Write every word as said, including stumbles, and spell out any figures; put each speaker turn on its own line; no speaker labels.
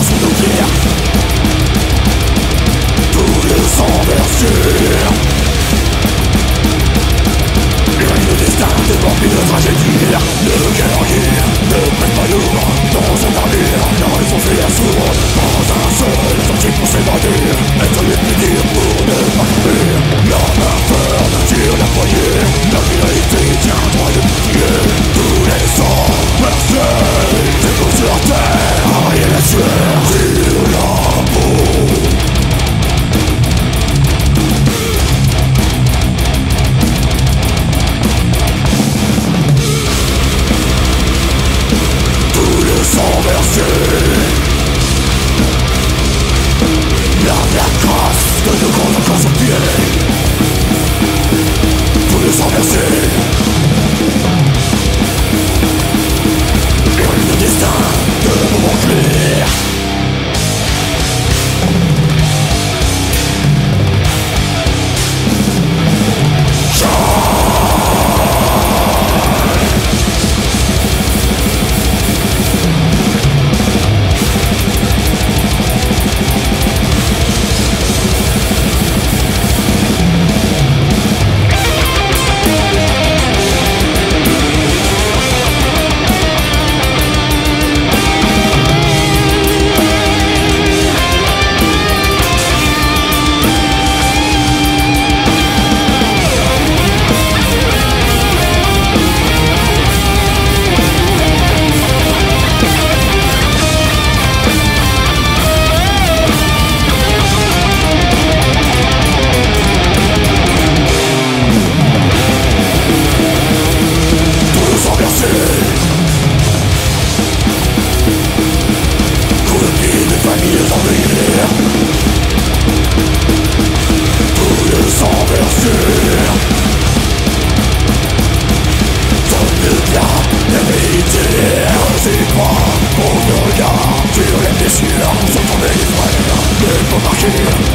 sous nos pieds. Tous les sang versés. Le destin rempli de tragédie. Le guerrier ne pèse pas lourd dans son navire. La raison fait la sourde. Pas un seul sentier pour s'évader. Être les plus durs pour ne pas tomber. La main ferme tire la poignée. La finalité tiendra le bouclier. Tous les sangs versés. C'est comme sur terre. Rien à tuer sur la peau. Sans verser la, la grâce de nos grands encore sur pied. Tout le sang versé. Le destin de moments clés. Sur les blessures, sont tombés les frères, mais pas marqués.